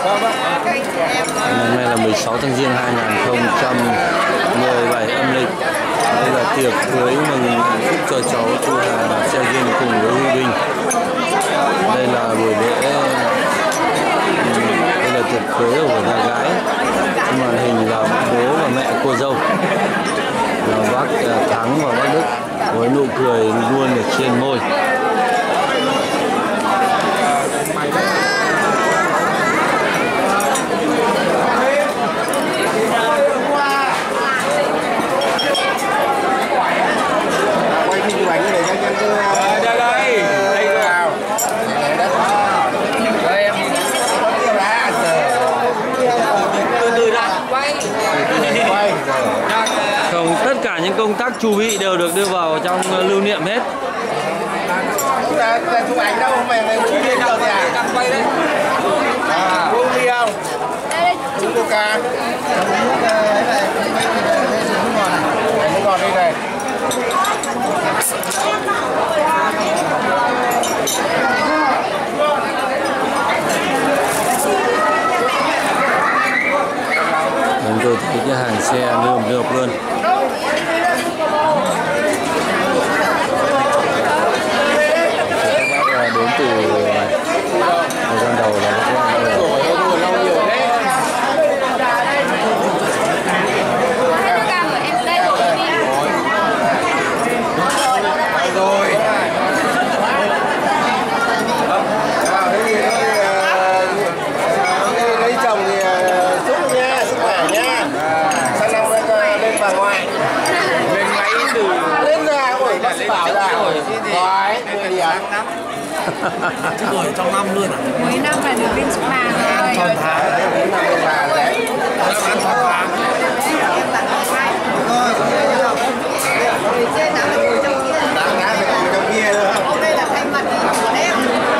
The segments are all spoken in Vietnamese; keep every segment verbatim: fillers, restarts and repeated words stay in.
Hôm nay là mười sáu tháng Giêng hai nghìn không trăm mười bảy âm lịch. Đây là tiệc cưới mừng phúc cho cháu Thu Hà Treo Duyên cùng với Huy Bình. Đây là buổi lễ, đây là tiệc cưới của nhà gái. Màn hình là bố và mẹ cô dâu là bác Thắng và bác Đức với nụ cười luôn ở trên môi. Không, tất cả những công tác chuẩn bị đều được đưa vào trong lưu niệm hết. Chụp ảnh đâu mày mày uống bia đâu thì à? Quay đấy. À, uống bia không? Uống coca. Nước ngọt đi này. Chúng tôi thấy cái hàng xe lượm lượp luôn. Các bác đến từ thời gian đầu là các bác chứ rồi trong năm luôn à? Cuối năm là được lên spa rồi. Tròn tháng. Tháng đấy. Tròn tháng. Em tặng hai. Người trên nào là ngồi trong kia. Tặng ngã phải ngồi trong kia nữa. Hôm nay là thay mặt của em.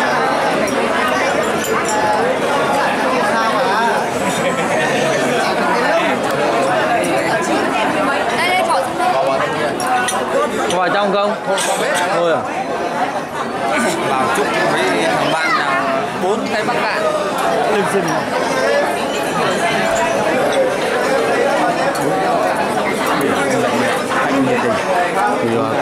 Đây đây bỏ có vào trong không? Thôi à? Vào chúc với thằng bạn là bốn cái bắc cạn. Linh sinh. Anh nhiệt tình. Thì là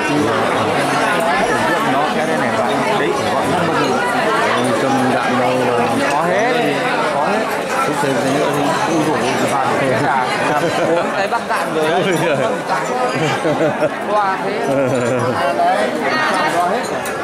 nó cái đây này bạn đấy chỉ gọi năm mươi nghìn. Cầm đạn đâu là có hết, có hết. Chút thêm cái nữa thì cũng đủ phạt thế cả. Bốn cái bắc cạn rồi đấy. Qua thế. Đấy. Có hết.